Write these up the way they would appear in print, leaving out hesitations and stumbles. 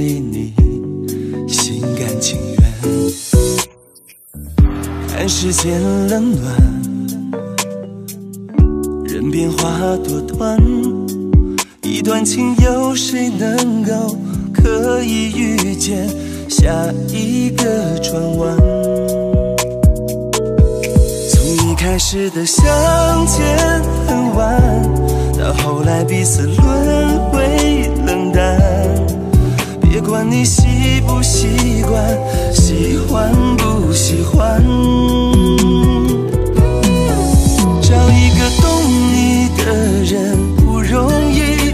你心甘情愿。看世间冷暖，人变化多端，一段情有谁能够可以遇见下一个转弯？从一开始的相见恨晚，到后来彼此沦为冷淡，别管你习不习惯，喜欢不喜欢，找一个懂你的人不容易，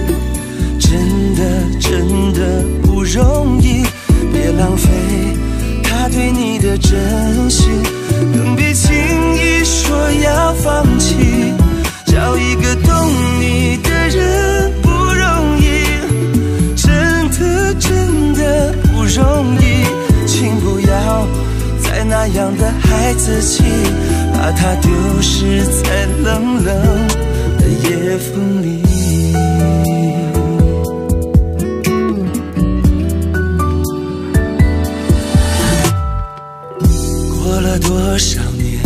真的不容易，别浪费他对你的真心，更别轻易说要放弃。找一个懂你的人不容易，真的不容易，请不要再那样的孩子气，把它丢失在冷冷的夜风里。过了多少年，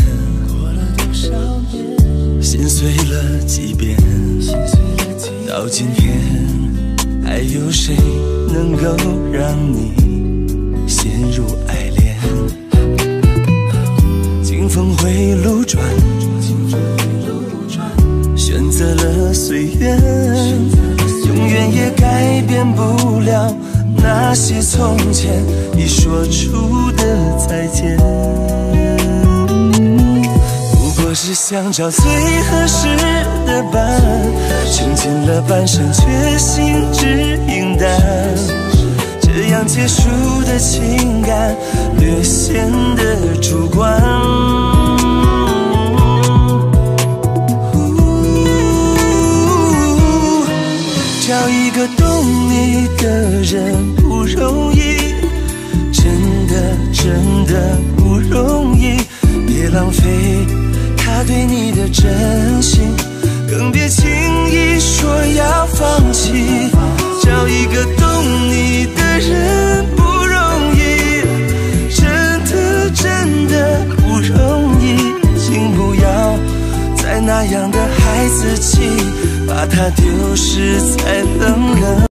心碎了几遍，到今天还有谁能够让你陷入爱恋？经峰回路转，选择了随缘，永远也改变不了那些从前你说出的再见。不过是想找最合适的伴，穷尽了半生却心只影淡，这样结束的情感略显得主观。找一个懂你的人不容易，真的不容易，别浪费他对你的真心，更别轻易说要放弃。找一个懂你的人不容易，真的不容易，请不要再那样的孩子气，把它丢失在冷冷